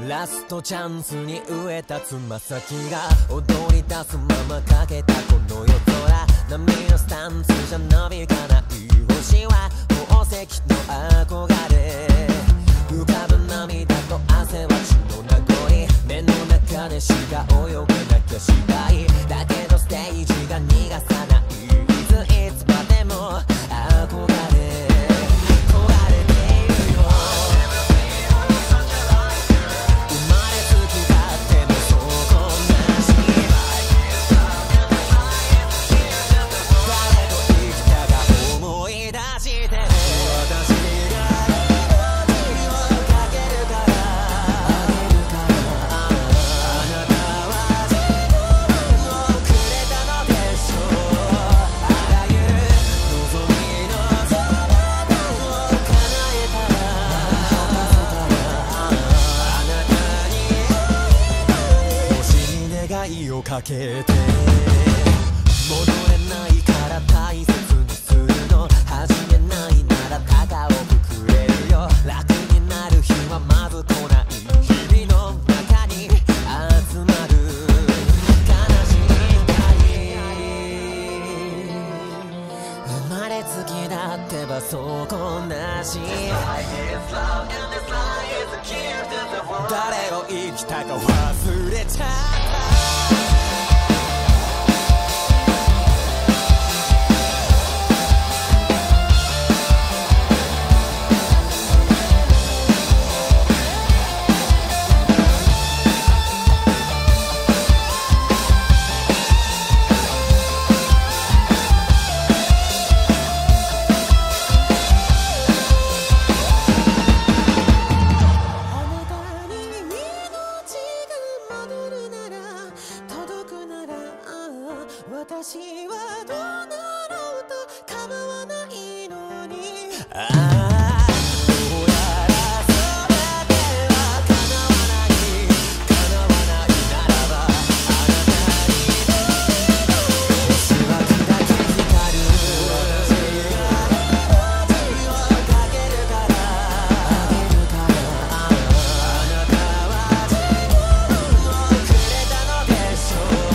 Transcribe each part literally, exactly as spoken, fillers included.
ラストチャンスに植えたつま先が踊り出すままかけたこの夜空、波のスタンスじゃ伸びかない星は宝石の憧れ、浮かぶ涙と汗は血の名残、目の中でしか泳げなきゃ芝居だけどステージが逃がさない、いついつまでも憧れかけて戻れないから大切にするの、始めないなら高をくくれるよ、楽になる日はまず来ない日々の中に集まる悲しい光、生まれつきだってばそこなし、誰を生きたか忘れちゃった。私はどうなろうと構わないのに、ああどうやらそれでは叶わない叶わないならば、あなたに星はキラキラ光る、私が命をかけるからあげるから、あなたは自分をくれたのでしょう、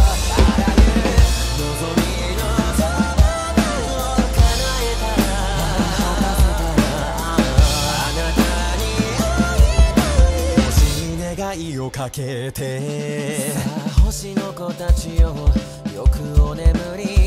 愛をかけて、さあ星の子たちよよくお眠り